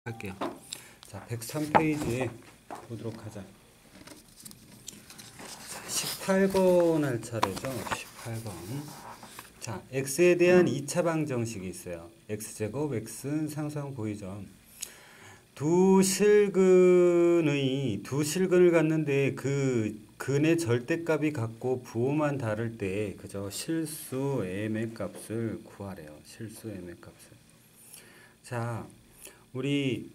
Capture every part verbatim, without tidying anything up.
할게요. 자, 백삼 페이지에 보도록 하자. 자, 십팔 번 할 차례죠. 십팔 번. 자, x에 대한 이 차 방정식이 있어요. x제곱 x는 상수항 보이죠. 두 실근의 두 실근을 갖는데 그 근의 절대값이 같고 부호만 다를 때 그저 실수 m의 값을 구하래요. 실수 m의 값을. 자, 우리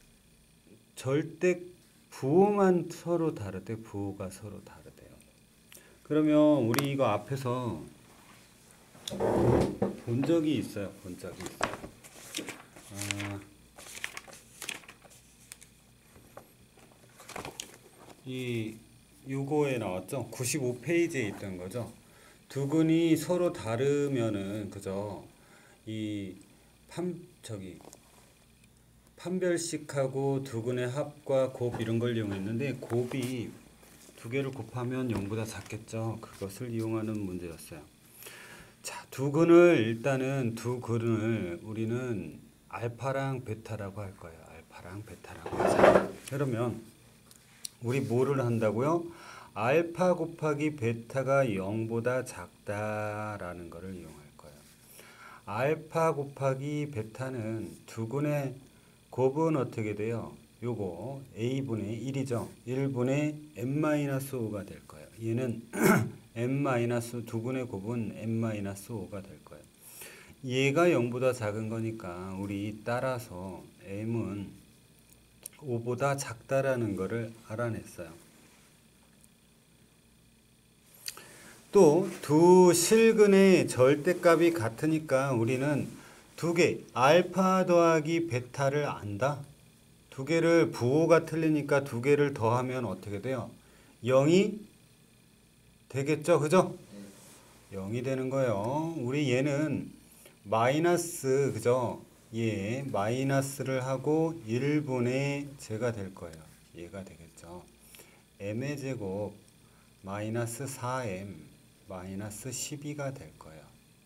절대 부호만 서로 다를 때 부호가 서로 다르대요. 그러면 우리 이거 앞에서 본 적이 있어요. 본 적이 있어요. 아, 이 요거에 나왔죠. 구십오 페이지에 있던 거죠. 두 근이 서로 다르면은 그죠. 이 판 저기 판별식하고 두 근의 합과 곱 이런 걸 이용했는데 곱이 두 개를 곱하면 영보다 작겠죠. 그것을 이용하는 문제였어요. 자, 두 근을 일단은 두 근을 우리는 알파랑 베타라고 할 거예요. 알파랑 베타라고 하자. 그러면 우리 뭐를 한다고요? 알파 곱하기 베타가 영보다 작다라는 것을 이용할 거예요. 알파 곱하기 베타는 두 근의 곱은 어떻게 돼요? 요거 a분의 일이죠. 일분의 n-오가 될 거예요. 얘는 n- 두 근의 곱은 n-오가 될 거예요. 얘가 영보다 작은 거니까 우리 따라서 m은 오보다 작다라는 것을 알아냈어요. 또 두 실근의 절대값이 같으니까 우리는 두 개, 알파 더하기 베타를 안다. 두 개를 부호가 틀리니까 두 개를 더하면 어떻게 돼요? 영이 되겠죠? 그죠? 영이 되는 거예요. 우리 얘는 마이너스, 그죠? 얘 마이너스를 하고 일분의 제가 될 거예요. 얘가 되겠죠. m의 제곱 마이너스 사 엠 마이너스 십이가 될 거예요.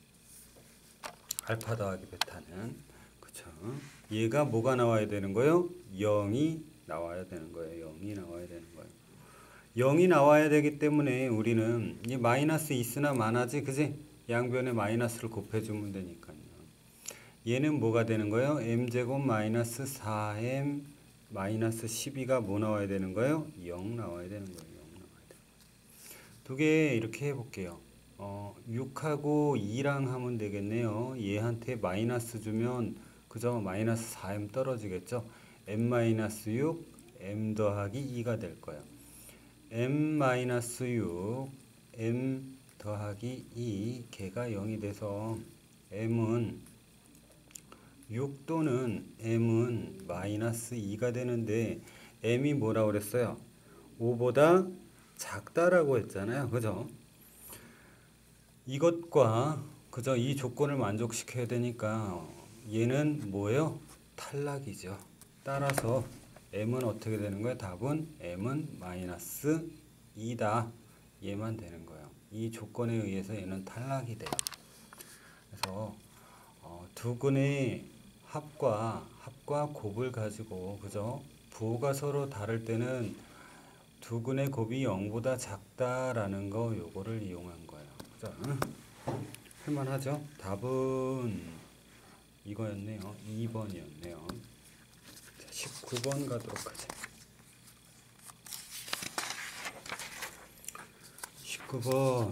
알파 더하기 베타는. 그쵸? 얘가 뭐가 나와야 되는 거예요? 영이 나와야 되는 거예요. 영이 나와야 되는 거예요. 영이 나와야 되기 때문에 우리는 이 마이너스 있으나 마나지, 그지? 양변에 마이너스를 곱해주면 되니까요. 얘는 뭐가 되는 거예요? m제곱 마이너스 사 엠 마이너스 십이가 뭐 나와야 되는 거예요? 영 나와야 되는 거예요. 영 나와야 되는 거예요. 두 개 이렇게 해볼게요. 어, 육하고 이랑 하면 되겠네요. 얘한테 마이너스 주면 그죠? 마이너스 사 엠 떨어지겠죠? m-육, m 더하기 이가 될 거예요. m-육, m 더하기 이, 걔가 영이 돼서 m은 육 또는 m은 마이너스 이가 되는데 m이 뭐라고 그랬어요? 오보다 작다라고 했잖아요. 그죠? 이것과 그저 이 조건을 만족시켜야 되니까 얘는 뭐예요? 탈락이죠. 따라서 m은 어떻게 되는 거예요? 답은 m은 마이너스 이다. 얘만 되는 거예요. 이 조건에 의해서 얘는 탈락이 돼요. 그래서 어, 두 근의 합과 합과 곱을 가지고 그죠? 부호가 서로 다를 때는 두 근의 곱이 영보다 작다라는 거 요거를 이용한 거예요. 자, 할만하죠? 답은 이거였네요. 이 번이었네요. 자, 십구 번 가도록 하자. 십구 번.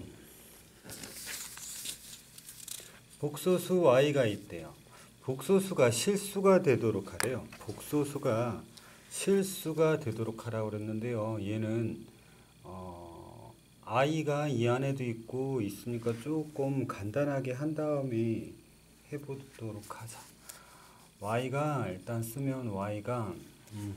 복소수 y가 있대요. 복소수가 실수가 되도록 하래요. 복소수가 실수가 되도록 하라고 그랬는데요. 얘는 어, i가 이 안에도 있고 있으니까 조금 간단하게 한 다음에 해보도록 하자. y가 일단 쓰면 y가 음,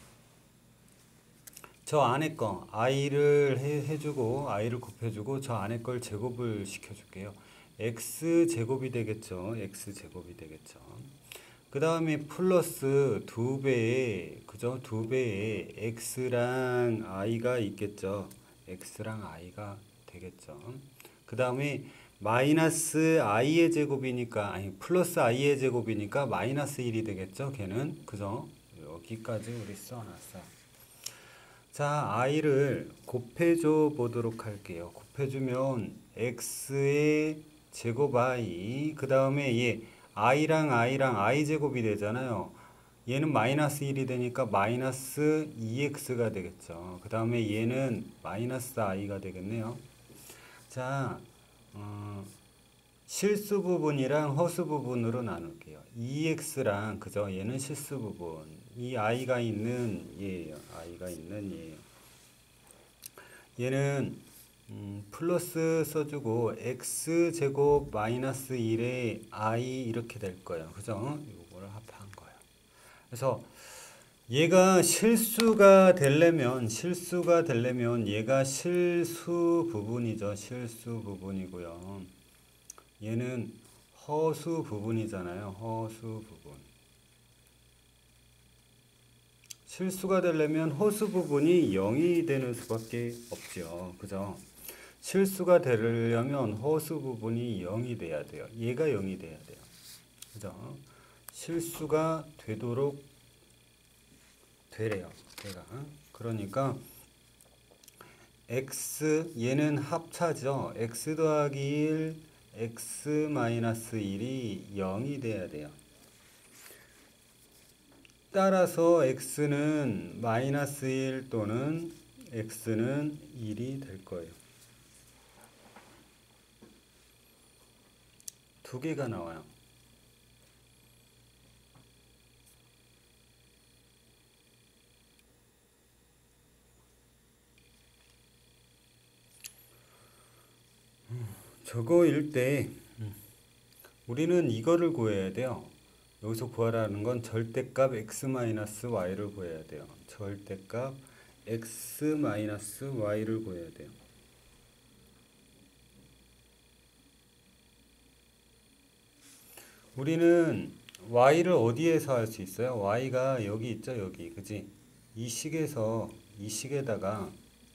저 안에 거 i를 해, 해주고 i를 곱해주고 저 안에 걸 제곱을 시켜줄게요. x 제곱이 되겠죠. x 제곱이 되겠죠. 그 다음에 플러스 두 배의 그죠? 두 배의 x랑 i가 있겠죠. x랑 i가 되겠죠. 그 다음에 마이너스 i의 제곱이니까 아니 플러스 i의 제곱이니까 마이너스 일이 되겠죠. 걔는 그죠? 여기까지 우리 써놨어. 자, i를 곱해줘 보도록 할게요. 곱해주면 x의 제곱 i, 그 다음에 얘 i랑 i랑 i 제곱이 되잖아요. 얘는 마이너스 일이 되니까 마이너스 이 엑스가 되겠죠. 그 다음에 얘는 마이너스 i가 되겠네요. 자, 어, 실수 부분이랑 허수 부분으로 나눌게요. 이 엑스랑, 그죠? 얘는 실수 부분. 이 i가 있는 얘예요. i가 있는 얘예요. 얘는 음, 플러스 써주고 x제곱 마이너스 일에 i 이렇게 될 거예요. 그죠? 이거를 합한 거예요. 그래서 얘가 실수가 되려면 실수가 되려면 얘가 실수 부분이죠. 실수 부분이고요. 얘는 허수 부분이잖아요. 허수 부분. 실수가 되려면 허수 부분이 영이 되는 수밖에 없죠. 그죠? 실수가 되려면 허수 부분이 영이 돼야 돼요. 얘가 영이 돼야 돼요. 그죠? 실수가 되도록 되래요. 얘가. 그러니까 x 얘는 합차죠. x 더하기 일, x 마이너스 일이 영이 돼야 돼요. 따라서 x는 마이너스 일 또는 x는 일이 될 거예요. 두 개가 나와요. 저거일 때 우리는 이거를 구해야 돼요. 여기서 구하라는 건 절대값 x-y를 구해야 돼요. 절대값 x-y를 구해야 돼요. 우리는 y를 어디에서 할 수 있어요? y가 여기 있죠, 여기. 그지? 이 식에서, 이 식에다가,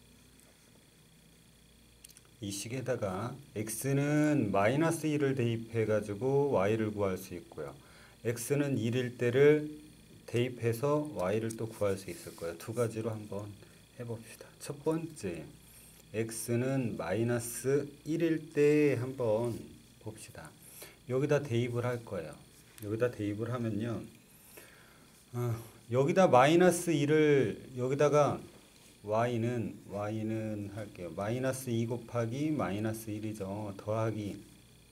이 식에다가 x는 마이너스 일을 대입해가지고 y를 구할 수 있고요. x는 일일 때를 대입해서 y를 또 구할 수 있을 거예요. 두 가지로 한번 해봅시다. 첫 번째, x는 마이너스 일일 때 한번 봅시다. 여기다 대입을 할 거예요. 여기다 대입을 하면요. 어, 여기다 마이너스 일을 여기다가 y는 y는 할게요. 마이너스 이 곱하기 마이너스 일이죠. 더하기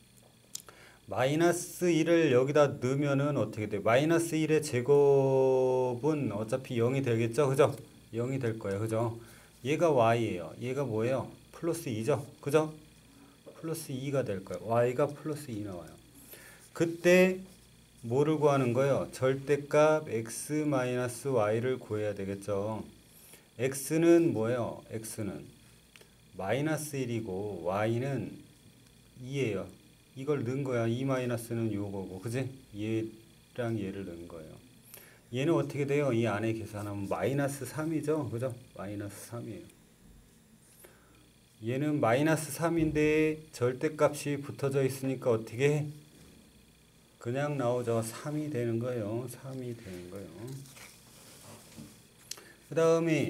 마이너스 일을 여기다 넣으면은 어떻게 돼? 마이너스 일의 제곱은 어차피 영이 되겠죠? 그죠? 영이 될 거예요. 그죠? 얘가 y예요. 얘가 뭐예요? 플러스 이죠? 그죠? 플러스 이가 될 거예요. y가 플러스 이 나와요. 그때 뭐를 구하는 거예요? 절대값 x-y를 구해야 되겠죠. x는 뭐예요? x는 마이너스 일이고 y는 이예요. 이걸 넣은 거야. 이 마이너스는 요거고, 그지? 얘랑 얘를 넣은 거예요. 얘는 어떻게 돼요? 이 안에 계산하면 마이너스 삼이죠? 그죠? 마이너스 삼이에요. 얘는 마이너스 삼인데 절대값이 붙어져 있으니까 어떻게 해? 그냥 나오죠. 삼이 되는 거예요. 삼이 되는 거예요. 그 다음에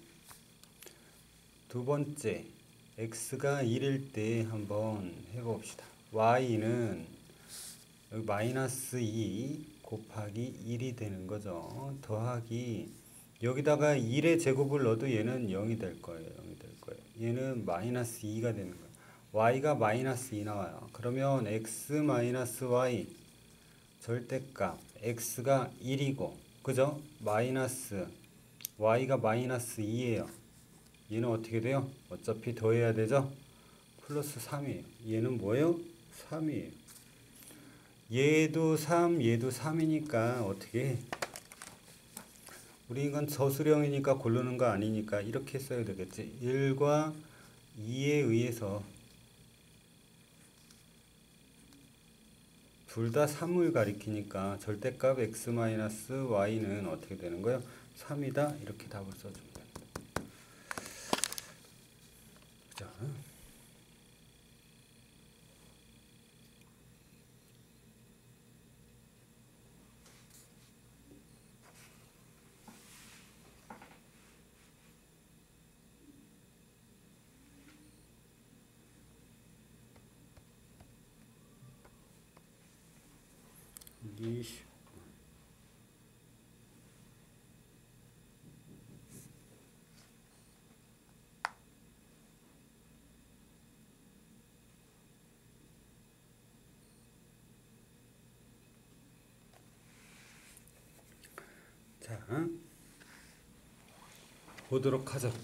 두 번째, x가 일일 때 한번 해봅시다. y는 여기 마이너스 이 곱하기 일이 되는 거죠. 더하기 여기다가 일의 제곱을 넣어도 얘는 영이 될 거예요. 영이 될 거예요. 얘는 마이너스 이가 되는 거예요. y가 마이너스 이 나와요. 그러면 x 마이너스 y 절대값 x가 일이고, 그죠? 마이너스 y가 마이너스 이예요. 얘는 어떻게 돼요? 어차피 더해야 되죠? 플러스 삼이에요. 얘는 뭐예요? 삼이에요. 얘도 삼, 얘도 삼이니까 어떻게 해? 우리 이건 저수령이니까 고르는 거 아니니까 이렇게 써야 되겠지. 일과 이에 의해서 둘 다 삼을 가리키니까 절대값 x-y는 어떻게 되는 거예요? 삼이다. 이렇게 답을 써주면 됩니다. 자. 이십. 자, 보도록 하죠.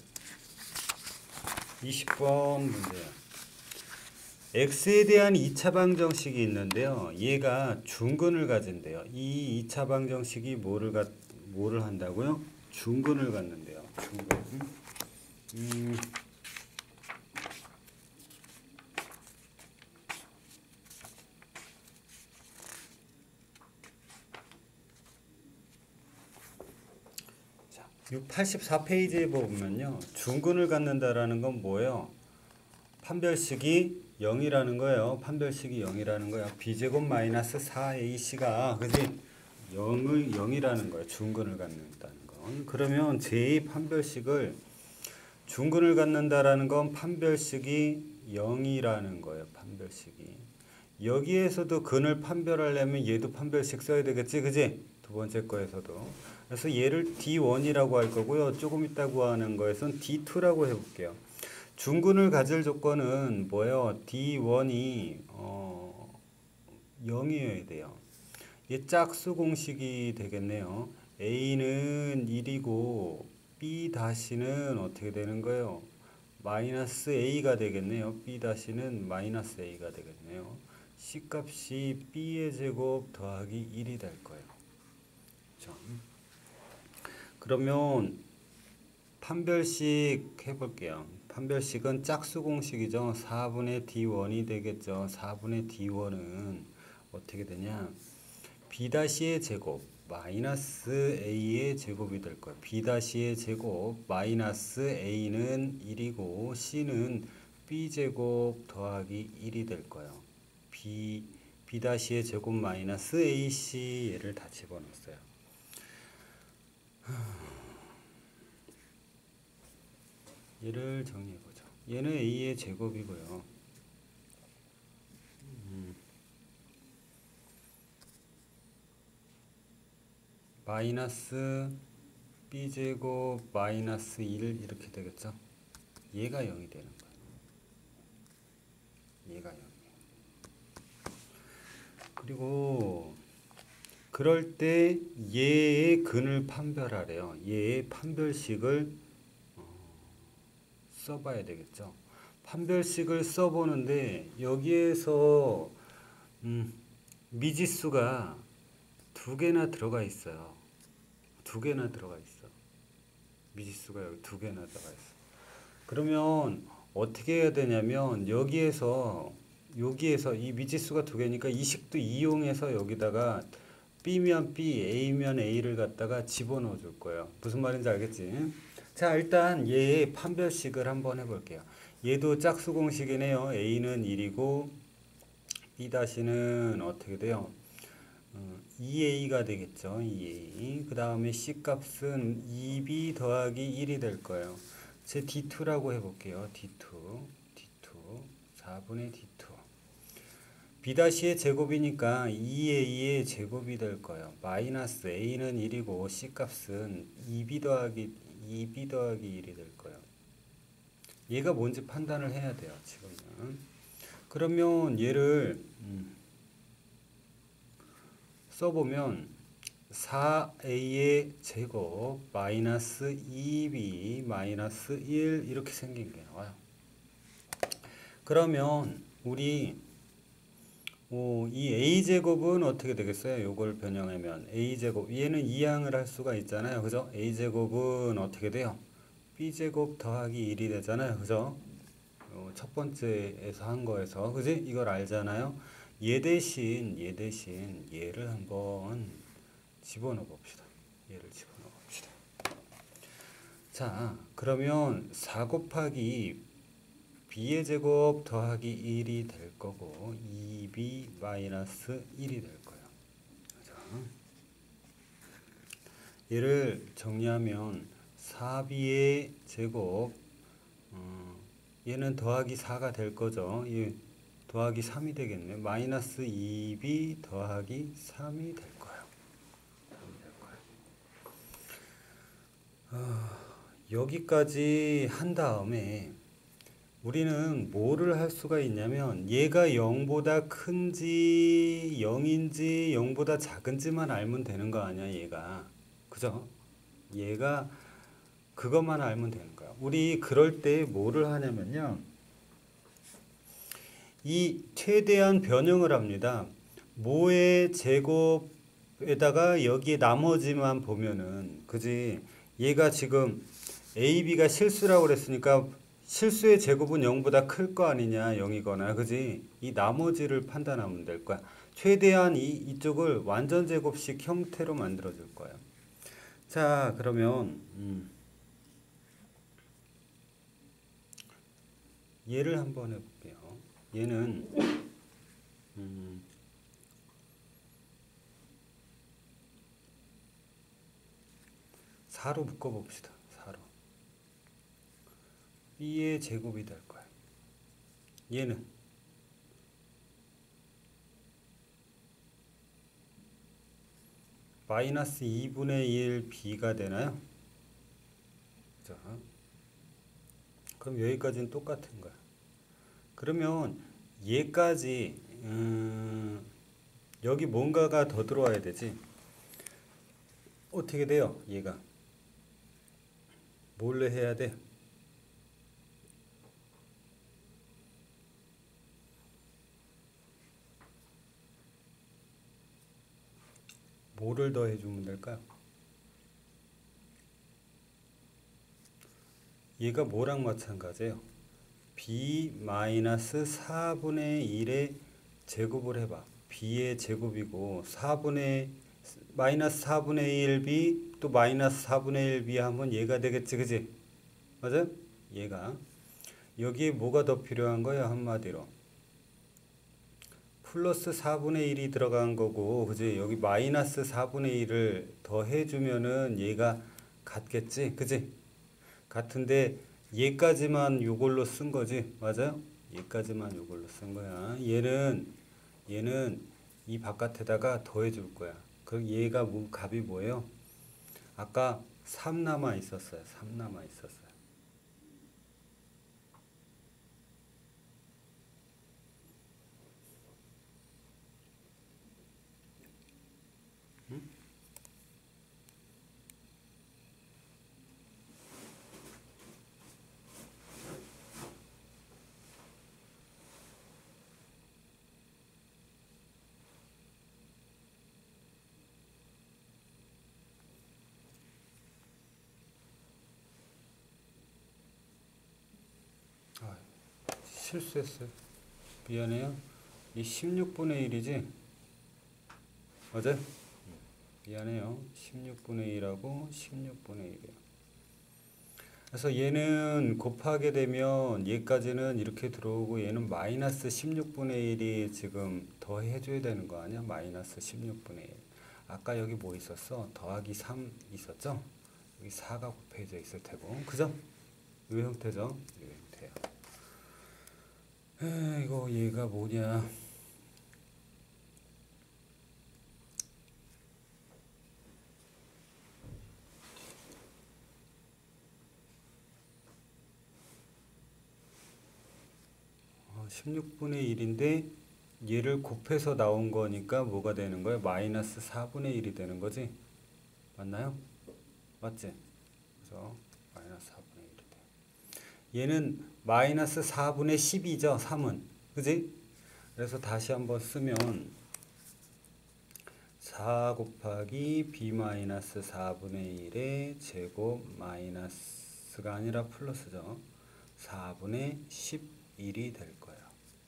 이십 번 문제야. x에 대한 이 차 방정식이 있는데요. 얘가 중근을 가진대요. 이 이 차 방정식이 뭐를 가, 뭐를 한다고요? 중근을 갖는데요. 중근. 음. 자, 팔십사 페이지에 보면요. 중근을 갖는다라는 건 뭐예요? 판별식이 영이라는 거예요. 판별식이 영이라는 거야. b제곱 마이너스 사 에이씨가 그지? 영의 영이라는 거예요. 중근을 갖는다는 건. 그러면 제의 판별식을 중근을 갖는다라는 건 판별식이 영이라는 거예요. 판별식이. 여기에서도 근을 판별하려면 얘도 판별식 써야 되겠지. 그지? 두 번째 거에서도. 그래서 얘를 디 원이라고 할 거고요. 조금 이따 구하는 거에선 디 투라고 해볼게요. 중근을 가질 조건은 뭐예요? 디 원이 어, 영이어야 돼요. 얘 짝수 공식이 되겠네요. A는 일이고 B 다시는 어떻게 되는 거예요? 마이너스 A가 되겠네요. B 다시는 마이너스 A가 되겠네요. C 값이 B의 제곱 더하기 일이 될 거예요. 자, 그러면 판별식 해볼게요. 판별식은 짝수 공식이죠. 사분의 디 원이 되겠죠. 사분의 디 원은 어떻게 되냐? B'의 제곱 마이너스 A의 제곱이 될 거예요. B'의 제곱 마이너스 A는 일이고 C는 B제곱 더하기 일이 될 거예요. B, B'의 제곱 마이너스 에이씨 얘를 다 집어넣었어요. 얘를 정리해보죠. 얘는 A의 제곱이고요. 음. 마이너스 B제곱 마이너스 일 이렇게 되겠죠. 얘가 영이 되는 거예요. 얘가 영이에요. 그리고 그럴 때 얘의 근을 판별하래요. 얘의 판별식을 써봐야 되겠죠. 판별식을 써보는데 여기에서 음, 미지수가 두 개나 들어가 있어요. 두 개나 들어가 있어. 미지수가 여기 두 개나 들어가 있어. 그러면 어떻게 해야 되냐면 여기에서 여기에서 이 미지수가 두 개니까 이 식도 이용해서 여기다가 B면 B, A면 A를 갖다가 집어넣어 줄 거예요. 무슨 말인지 알겠지? 자, 일단 얘의 판별식을 한번 해볼게요. 얘도 짝수 공식이네요. A는 일이고 B-는 어떻게 돼요? 어, 이 에이가 되겠죠. 이 에이. 그 다음에 C 값은 이 비 더하기 일이 될 거예요. 제 디 투라고 해볼게요. 디 투, 디 투, 사분의 디 투. B'의 제곱이니까 이 에이의 제곱이 될 거예요. 마이너스 A는 일이고 C 값은 이 비 더하기 이 비 더하기 일이 될 거예요. 얘가 뭔지 판단을 해야 돼요. 지금은. 그러면 얘를 음, 써보면 사 에이의 제곱 마이너스 이 비 마이너스 일 이렇게 생긴 게 나와요. 그러면 우리 오, 이 a제곱은 어떻게 되겠어요? 요걸 변형하면 a제곱 얘는 이항을 할 수가 있잖아요. 그죠? a제곱은 어떻게 돼요? b제곱 더하기 일이 되잖아요. 그죠? 어, 첫 번째에서 한 거에서 그지? 이걸 알잖아요. 얘 대신 얘 대신 얘를 한번 집어넣어 봅시다. 얘를 집어넣어 봅시다. 자, 그러면 사 곱하기 b의 제곱 더하기 일이 될 거고 이 비 마이너스 일이 될 거예요. 자, 얘를 정리하면 사 비의 제곱 어, 얘는 더하기 사가 될 거죠. 이 더하기 삼이 되겠네. 마이너스 이 비 더하기 삼이 될 거예요. 삼이 될 거예요. 어, 여기까지 한 다음에 우리는 뭐를 할 수가 있냐면 얘가 영보다 큰지 영인지 영보다 작은지만 알면 되는 거 아니야 얘가. 그죠? 얘가 그것만 알면 되는 거야. 우리 그럴 때 뭐를 하냐면요. 이 최대한 변형을 합니다. 모의 제곱에다가 여기에 나머지만 보면은 그지? 얘가 지금 에이 비가 실수라고 그랬으니까 실수의 제곱은 영보다 클 거 아니냐 영이거나 그지? 이 나머지를 판단하면 될 거야. 최대한 이, 이쪽을 완전 제곱식 형태로 만들어 줄 거야. 자 그러면 음. 얘를 한번 해볼게요. 얘는 음, 사로 묶어봅시다. 사로 b의 제곱이 될 거야. 얘는 마이너스 이분의 일 b가 되나요? 자, 그럼 여기까지는 똑같은 거야. 그러면 얘까지 음, 여기 뭔가가 더 들어와야 되지. 어떻게 돼요? 얘가 뭘로 해야 돼? 뭐를 더 해주면 될까요? 얘가 뭐랑 마찬가지예요? b 마이너스 사분의 일의 제곱을 해봐. b의 제곱이고 사분의 마이너스 사분의 일 b 또 마이너스 사분의 일 b 하면 얘가 되겠지, 그지? 맞아? 얘가 여기에 뭐가 더 필요한 거야? 한마디로 플러스 사분의 일이 들어간 거고, 그지? 여기 마이너스 사분의 일을 더 해주면은 얘가 같겠지, 그지? 같은데 얘까지만 요걸로 쓴 거지, 맞아요? 얘까지만 요걸로 쓴 거야. 얘는 얘는 이 바깥에다가 더해 줄 거야. 그럼 얘가 뭐 값이 뭐예요? 아까 삼 남아 있었어요. 삼 남아 있었어요. 응? 아, 실수했어요. 미안해요. 이 십육분의 일이지? 맞아요? 미안해요. 십육분의 일하고 십육분의 일이에요. 그래서 얘는 곱하게 되면 얘까지는 이렇게 들어오고 얘는 마이너스 십육분의 일이 지금 더 해줘야 되는 거 아니야? 마이너스 십육분의 일. 아까 여기 뭐 있었어? 더하기 삼 있었죠? 여기 사가 곱해져 있을 테고. 그죠? 이 형태죠? 이 형태야. 에, 이거 얘가 뭐냐? 십육분의 일인데 얘를 곱해서 나온 거니까 뭐가 되는 거야? 마이너스 사분의 일이 되는 거지? 맞나요? 맞지? 그래서 마이너스 사분의 일이 돼. 얘는 마이너스 사분의 십이죠? 삼은. 그지? 그래서 다시 한번 쓰면 사 곱하기 b 마이너스 사분의 일의 제곱 마이너스가 아니라 플러스죠. 사분의 십일이 될 거예요.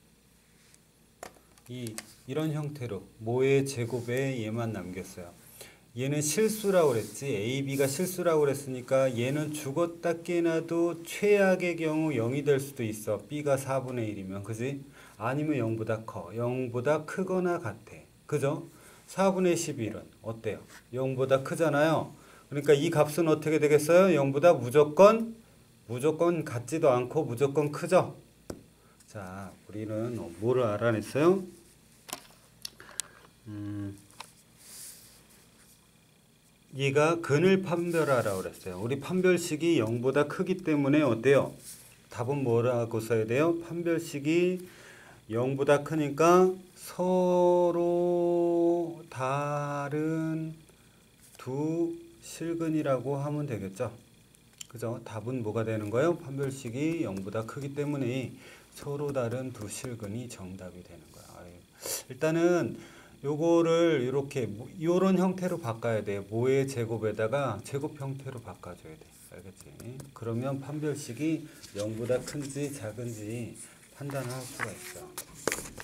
이, 이런 형태로 모의 제곱에 얘만 남겼어요. 얘는 실수라고 그랬지. 에이 비가 실수라고 그랬으니까 얘는 죽었다 깨나도 최악의 경우 영이 될 수도 있어. b가 사분의 일이면. 그지? 아니면 영보다 커. 영보다 크거나 같아. 그죠? 사분의 십일은 어때요? 영보다 크잖아요. 그러니까 이 값은 어떻게 되겠어요? 영보다 무조건 무조건 같지도 않고 무조건 크죠? 자, 우리는 뭐를 알아냈어요? 음, 얘가 근을 판별하라고 그랬어요. 우리 판별식이 영보다 크기 때문에 어때요? 답은 뭐라고 써야 돼요? 판별식이 영보다 크니까 서로 다른 두 실근이라고 하면 되겠죠. 그죠? 답은 뭐가 되는 거예요? 판별식이 영보다 크기 때문에 서로 다른 두 실근이 정답이 되는 거야. 일단은 요거를 이렇게 요런 형태로 바꿔야 돼. 모의 제곱에다가 제곱 형태로 바꿔줘야 돼. 알겠지? 그러면 판별식이 영보다 큰지 작은지 판단할 수가 있어.